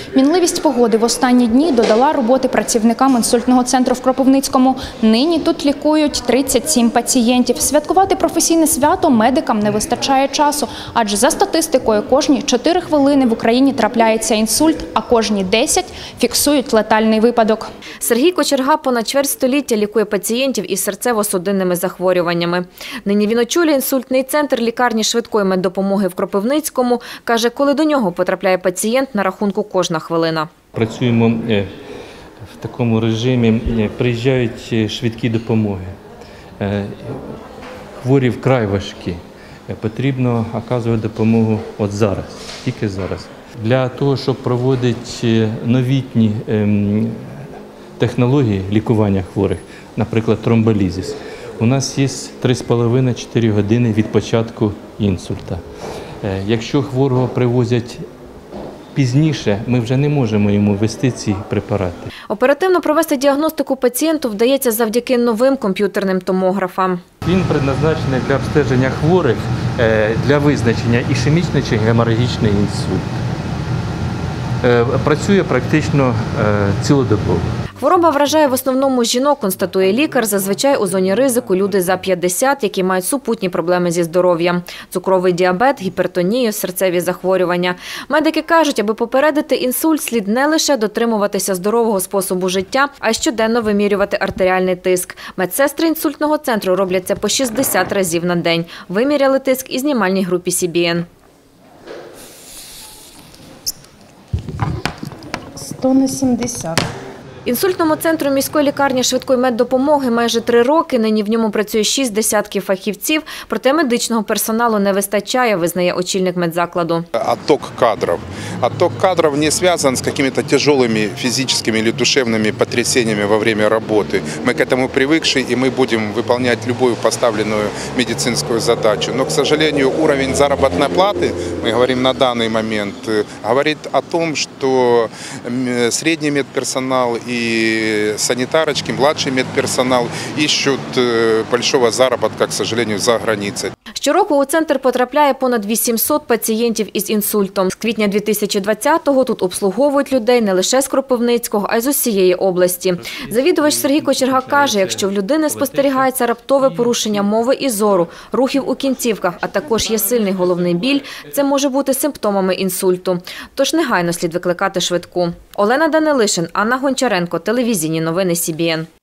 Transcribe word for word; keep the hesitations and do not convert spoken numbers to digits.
Мінливість погоди в останні дні додала роботи працівникам інсультного центру в Кропивницькому. Нині тут лікують тридцять сім пацієнтів. Святкувати професійне свято медикам не вистачає часу, адже за статистикою кожні чотири хвилини в Україні трапляється інсульт, а кожні десять фіксують летальний випадок. Сергій Кочерга понад чверть століття лікує пацієнтів із серцево-судинними захворюваннями. Нині він очолює інсультний центр лікарні швидкої меддопомоги в Кропивницькому. Каже, коли до нього потрапляє пацієнт, на рахунку кожна хвилина. Працюємо в такому режимі, приїжджають швидкі допомоги. Хворі вкрай важкі. Потрібно оказувати допомогу от зараз, тільки зараз. Для того, щоб проводити новітні технології лікування хворих, наприклад, тромболізис, у нас є три з половиною - чотири години від початку інсульта. Якщо хворого привозять пізніше, ми вже не можемо йому ввести ці препарати. Оперативно провести діагностику пацієнту вдається завдяки новим комп'ютерним томографам. Він предназначений для обстеження хворих, для визначення ішемічний чи геморагічний інсульт. Працює практично цілодобово. Хвороба вражає в основному жінок, констатує лікар. Зазвичай у зоні ризику люди за п'ятдесят, які мають супутні проблеми зі здоров'ям. Цукровий діабет, гіпертонію, серцеві захворювання. Медики кажуть, аби попередити інсульт, слід не лише дотримуватися здорового способу життя, а й щоденно вимірювати артеріальний тиск. Медсестри інсультного центру роблять це по шістдесят разів на день. Виміряли тиск і знімальній групі Сі Бі Ен. сто на сімдесят. Інсультному центру міської лікарні швидкої меддопомоги майже три роки. Нині в ньому працює шість десятків фахівців. Проте медичного персоналу не вистачає, визнає очільник медзакладу. Отток кадров. Отток кадров не зв'язан з какими-то тяжелыми физическими или душевными потрясениями во время работы. Мы к этому привыкшие, и мы будем выполнять любую поставленную медицинскую задачу. Но, к сожалению, уровень заработной платы, мы говорим на данный момент, говорит о том, что средний медперсонал и санитарочки, младший медперсонал ищут большого заработка, к сожалению, за границей. Щороку у центр потрапляє понад вісімсот пацієнтів із інсультом. З квітня дві тисячі двадцятого тут обслуговують людей не лише з Кропивницького, а й з усієї області. Завідувач Сергій Кочерга каже, якщо в людини спостерігається раптове порушення мови і зору, рухів у кінцівках, а також є сильний головний біль, це може бути симптомами інсульту. Тож негайно слід викликати швидку. Олена Данилишин, Анна Гончаренко, телевізійні новини Сі Бі Ен.